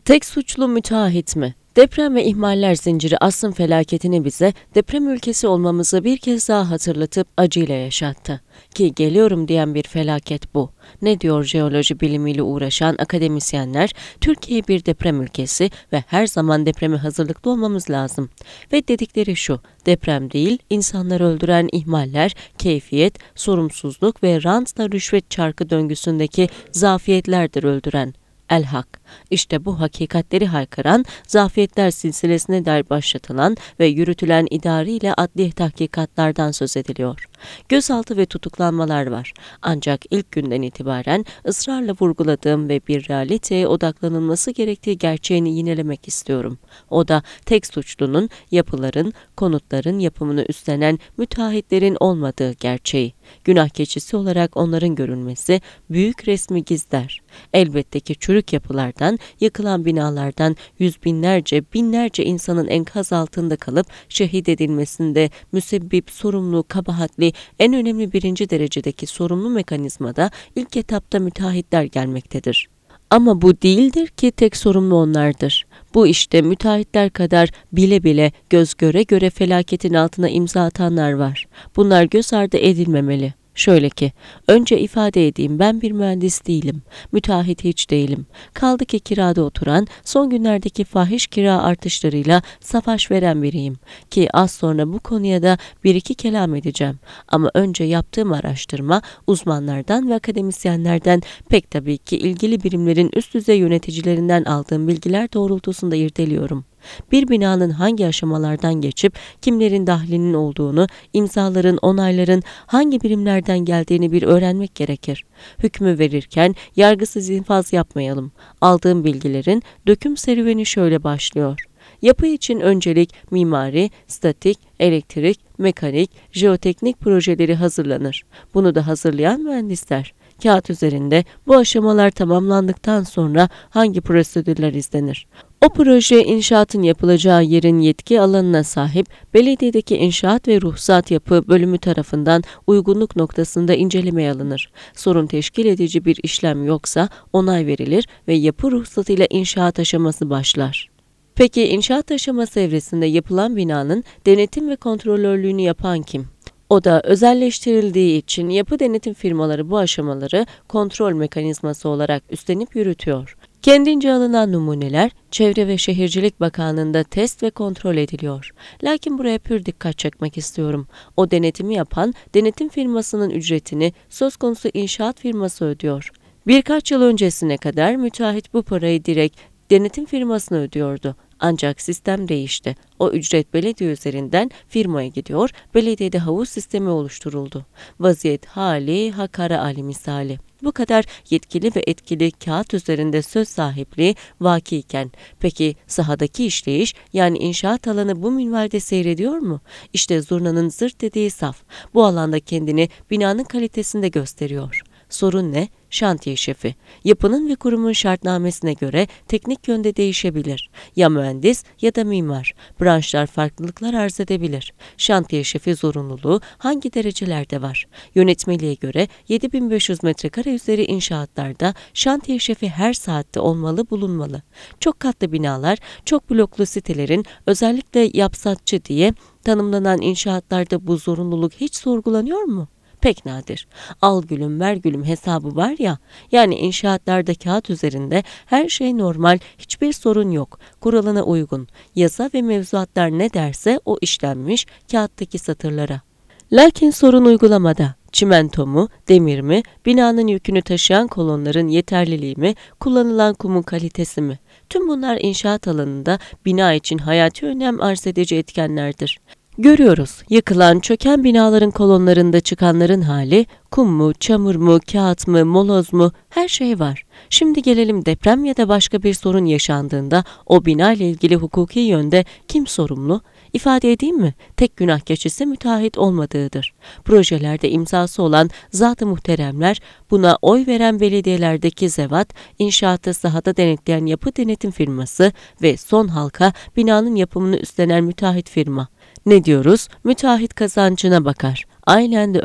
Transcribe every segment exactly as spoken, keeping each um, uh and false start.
Tek suçlu müteahhit mi? Deprem ve ihmaller zinciri asrın felaketini bize deprem ülkesi olmamızı bir kez daha hatırlatıp acıyla yaşattı. Ki geliyorum diyen bir felaket bu. Ne diyor jeoloji bilimiyle uğraşan akademisyenler? Türkiye bir deprem ülkesi ve her zaman depreme hazırlıklı olmamız lazım. Ve dedikleri şu, deprem değil, insanları öldüren ihmaller, keyfiyet, sorumsuzluk ve rantla rüşvet çarkı döngüsündeki zafiyetlerdir öldüren. El-Hak. İşte bu hakikatleri haykıran, zafiyetler silsilesine dair başlatılan ve yürütülen idari ile adli tahkikatlardan söz ediliyor. Gözaltı ve tutuklanmalar var. Ancak ilk günden itibaren ısrarla vurguladığım ve bir realiteye odaklanılması gerektiği gerçeğini yinelemek istiyorum. O da tek suçlunun, yapıların, konutların yapımını üstlenen müteahhitlerin olmadığı gerçeği. Günah keçisi olarak onların görülmesi büyük resmi gizler. Elbette ki çürük yapılardan, yıkılan binalardan yüz binlerce, binlerce insanın enkaz altında kalıp şehit edilmesinde müsebbip, sorumlu, kabahatli, en önemli birinci derecedeki sorumlu mekanizmada ilk etapta müteahhitler gelmektedir. Ama bu değildir ki tek sorumlu onlardır. Bu işte müteahhitler kadar bile bile, göz göre göre felaketin altına imza atanlar var. Bunlar göz ardı edilmemeli. Şöyle ki, önce ifade edeyim, ben bir mühendis değilim, müteahhit hiç değilim. Kaldı ki kirada oturan, son günlerdeki fahiş kira artışlarıyla savaş veren biriyim. Ki az sonra bu konuya da bir iki kelam edeceğim. Ama önce yaptığım araştırma, uzmanlardan ve akademisyenlerden, pek tabii ki ilgili birimlerin üst düzey yöneticilerinden aldığım bilgiler doğrultusunda irdeliyorum. Bir binanın hangi aşamalardan geçip kimlerin dahlinin olduğunu, imzaların, onayların hangi birimlerden geldiğini bir öğrenmek gerekir. Hükmü verirken yargısız infaz yapmayalım. Aldığım bilgilerin döküm serüveni şöyle başlıyor. Yapı için öncelik mimari, statik, elektrik, mekanik, jeoteknik projeleri hazırlanır. Bunu da hazırlayan mühendisler. Kağıt üzerinde bu aşamalar tamamlandıktan sonra hangi prosedürler izlenir? O proje inşaatın yapılacağı yerin yetki alanına sahip belediyedeki inşaat ve ruhsat yapı bölümü tarafından uygunluk noktasında incelemeye alınır. Sorun teşkil edici bir işlem yoksa onay verilir ve yapı ruhsatıyla inşaat aşaması başlar. Peki inşaat aşaması evresinde yapılan binanın denetim ve kontrolörlüğünü yapan kim? O da özelleştirildiği için yapı denetim firmaları bu aşamaları kontrol mekanizması olarak üstlenip yürütüyor. Kendince alınan numuneler Çevre ve Şehircilik Bakanlığı'nda test ve kontrol ediliyor. Lakin buraya pür dikkat çekmek istiyorum. O denetimi yapan denetim firmasının ücretini söz konusu inşaat firması ödüyor. Birkaç yıl öncesine kadar müteahhit bu parayı direkt denetim firmasına ödüyordu. Ancak sistem değişti. O ücret belediye üzerinden firmaya gidiyor, belediyede havuz sistemi oluşturuldu. Vaziyet hali hakara ali misali. Bu kadar yetkili ve etkili kağıt üzerinde söz sahipliği vakiyken, peki sahadaki işleyiş yani inşaat alanı bu minvalde seyrediyor mu? İşte zurnanın zırt dediği saf. Bu alanda kendini binanın kalitesinde gösteriyor. Sorun ne? Şantiye şefi. Yapının ve kurumun şartnamesine göre teknik yönde değişebilir. Ya mühendis ya da mimar. Branşlar farklılıklar arz edebilir. Şantiye şefi zorunluluğu hangi derecelerde var? Yönetmeliğe göre yedi bin beş yüz metrekare üzeri inşaatlarda şantiye şefi her saatte olmalı bulunmalı. Çok katlı binalar, çok bloklu sitelerin özellikle yapsatçı diye tanımlanan inşaatlarda bu zorunluluk hiç sorgulanıyor mu? Pek nadir. Al gülüm ver gülüm hesabı var ya, yani inşaatlarda kağıt üzerinde her şey normal, hiçbir sorun yok, kuralına uygun. Yasa ve mevzuatlar ne derse o işlenmiş kağıttaki satırlara. Lakin sorun uygulamada. Çimento mu, demir mi, binanın yükünü taşıyan kolonların yeterliliği mi, kullanılan kumun kalitesi mi? Tüm bunlar inşaat alanında bina için hayati önem arz edici etkenlerdir. Görüyoruz, yıkılan, çöken binaların kolonlarında çıkanların hali, kum mu, çamur mu, kağıt mı, moloz mu, her şey var. Şimdi gelelim deprem ya da başka bir sorun yaşandığında o bina ile ilgili hukuki yönde kim sorumlu? İfade edeyim mi? Tek günah keçisi müteahhit olmadığıdır. Projelerde imzası olan zat-ı muhteremler, buna oy veren belediyelerdeki zevat, inşaatı sahada denetleyen yapı denetim firması ve son halka binanın yapımını üstlenen müteahhit firma. Ne diyoruz? Müteahhit kazancına bakar. Aynen de öyle.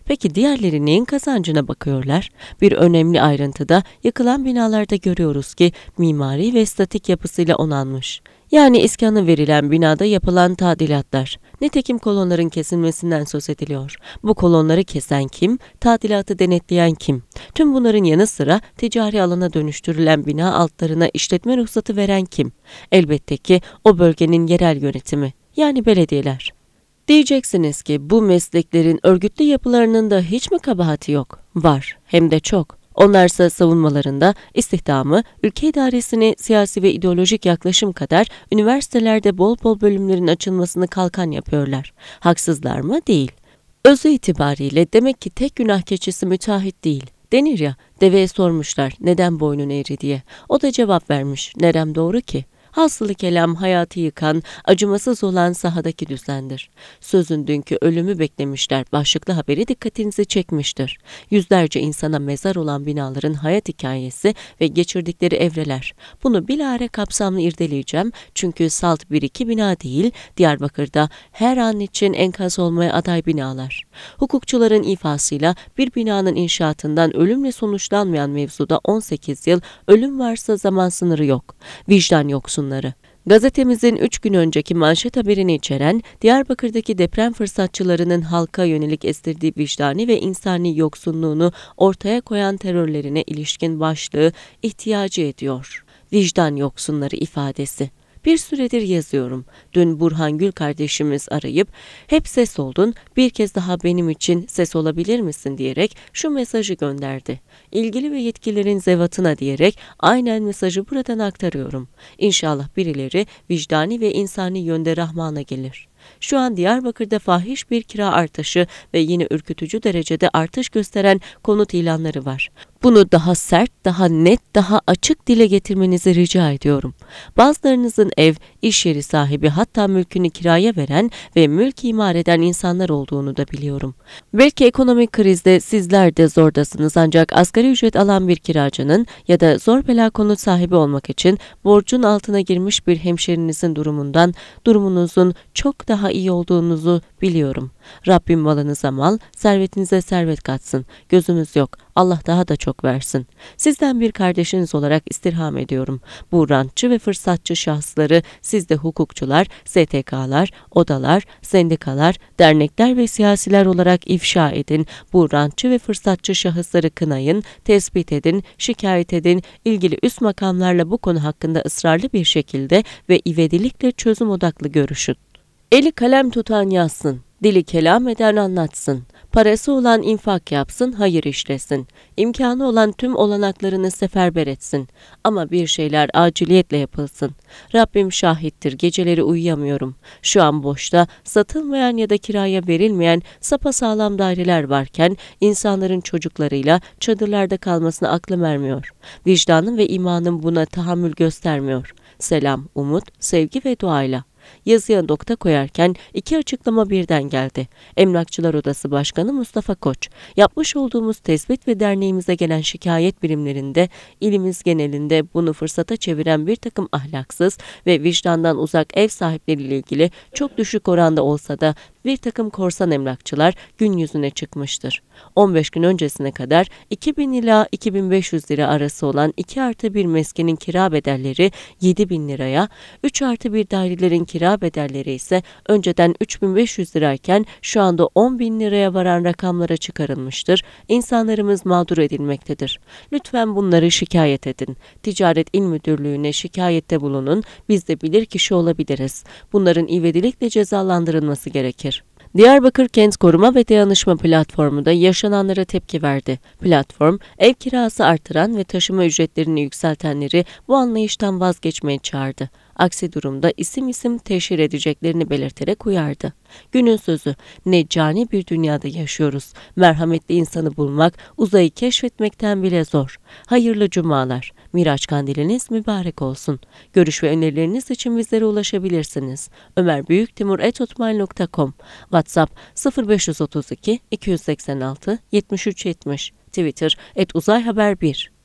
Peki diğerleri neyin kazancına bakıyorlar? Bir önemli ayrıntıda yıkılan binalarda görüyoruz ki mimari ve statik yapısıyla onanmış. Yani iskanı verilen binada yapılan tadilatlar. Nitekim kolonların kesilmesinden söz ediliyor. Bu kolonları kesen kim? Tadilatı denetleyen kim? Tüm bunların yanı sıra ticari alana dönüştürülen bina altlarına işletme ruhsatı veren kim? Elbette ki o bölgenin yerel yönetimi, yani belediyeler. Diyeceksiniz ki bu mesleklerin örgütlü yapılarının da hiç mi kabahati yok? Var, hem de çok. Onlarsa savunmalarında istihdamı, ülke idaresini siyasi ve ideolojik yaklaşım kadar üniversitelerde bol bol bölümlerin açılmasını kalkan yapıyorlar. Haksızlar mı? Değil. Özü itibariyle demek ki tek günah keçisi müteahhit değil. Denir ya, deveye sormuşlar neden boynun eğri diye. O da cevap vermiş, nerem doğru ki? Hasılı kelam hayatı yıkan, acımasız olan sahadaki düzendir. Sözün dünkü ölümü beklemişler başlıklı haberi dikkatinizi çekmiştir. Yüzlerce insana mezar olan binaların hayat hikayesi ve geçirdikleri evreler. Bunu bilahare kapsamlı irdeleyeceğim çünkü salt bir iki bina değil, Diyarbakır'da her an için enkaz olmaya aday binalar. Hukukçuların ifasıyla bir binanın inşaatından ölümle sonuçlanmayan mevzuda on sekiz yıl, ölüm varsa zaman sınırı yok. Vicdan yoksun. Gazetemizin üç gün önceki manşet haberini içeren Diyarbakır'daki deprem fırsatçılarının halka yönelik estirdiği vicdani ve insani yoksunluğunu ortaya koyan terörlerine ilişkin başlığı ihtiyacı ediyor. Vicdan yoksunları ifadesi. Bir süredir yazıyorum. Dün Burhan Gül kardeşimiz arayıp hep ses oldun, bir kez daha benim için ses olabilir misin diyerek şu mesajı gönderdi. İlgili ve yetkililerin zevatına diyerek aynen mesajı buradan aktarıyorum. İnşallah birileri vicdani ve insani yönde Rahman'a gelir. Şu an Diyarbakır'da fahiş bir kira artışı ve yine ürkütücü derecede artış gösteren konut ilanları var. Bunu daha sert, daha net, daha açık dile getirmenizi rica ediyorum. Bazılarınızın ev, iş yeri sahibi, hatta mülkünü kiraya veren ve mülk imar eden insanlar olduğunu da biliyorum. Belki ekonomik krizde sizler de zordasınız, ancak asgari ücret alan bir kiracının ya da zor bela konut sahibi olmak için borcun altına girmiş bir hemşerinizin durumundan, durumunuzun çok daha iyi olduğunuzu biliyorum. Rabbim malınıza mal, servetinize servet katsın. Gözümüz yok. Allah daha da çok versin. Sizden bir kardeşiniz olarak istirham ediyorum. Bu rantçı ve fırsatçı şahısları siz de hukukçular, S T K'lar, odalar, sendikalar, dernekler ve siyasiler olarak ifşa edin. Bu rantçı ve fırsatçı şahısları kınayın, tespit edin, şikayet edin. İlgili üst makamlarla bu konu hakkında ısrarlı bir şekilde ve ivedilikle çözüm odaklı görüşün. Eli kalem tutan yazsın, dili kelam eden anlatsın. Parası olan infak yapsın, hayır işlesin. İmkanı olan tüm olanaklarını seferber etsin. Ama bir şeyler aciliyetle yapılsın. Rabbim şahittir, geceleri uyuyamıyorum. Şu an boşta, satılmayan ya da kiraya verilmeyen sapasağlam daireler varken insanların çocuklarıyla çadırlarda kalmasına aklım ermiyor. Vicdanım ve imanım buna tahammül göstermiyor. Selam, umut, sevgi ve duayla. Yazıya nokta koyarken iki açıklama birden geldi. Emlakçılar Odası Başkanı Mustafa Koç, yapmış olduğumuz tespit ve derneğimize gelen şikayet birimlerinde ilimiz genelinde bunu fırsata çeviren bir takım ahlaksız ve vicdandan uzak ev sahipleriyle ilgili çok düşük oranda olsa da bir takım korsan emlakçılar gün yüzüne çıkmıştır. on beş gün öncesine kadar iki bin ila iki bin beş yüz lira arası olan iki artı bir meskenin kira bedelleri yedi bin liraya, üç artı bir dairelerin kira bedelleri ise önceden üç bin beş yüz lirayken şu anda on bin liraya varan rakamlara çıkarılmıştır. İnsanlarımız mağdur edilmektedir. Lütfen bunları şikayet edin. Ticaret İl Müdürlüğü'ne şikayette bulunun. Biz de bilirkişi olabiliriz. Bunların ivedilikle cezalandırılması gerekir. Diyarbakır Kent Koruma ve Dayanışma Platformu da yaşananlara tepki verdi. Platform, ev kirası artıran ve taşıma ücretlerini yükseltenleri bu anlayıştan vazgeçmeye çağırdı. Aksi durumda isim isim teşhir edeceklerini belirterek uyardı. Günün sözü, ne cani bir dünyada yaşıyoruz. Merhametli insanı bulmak, uzayı keşfetmekten bile zor. Hayırlı cumalar. Miraç kandiliniz mübarek olsun. Görüş ve önerileriniz için bizlere ulaşabilirsiniz. ömer büyüktimur at hotmail nokta com, WhatsApp sıfır beş otuz iki iki yüz seksen altı yetmiş üç yetmiş, Twitter et uzayhaber bir.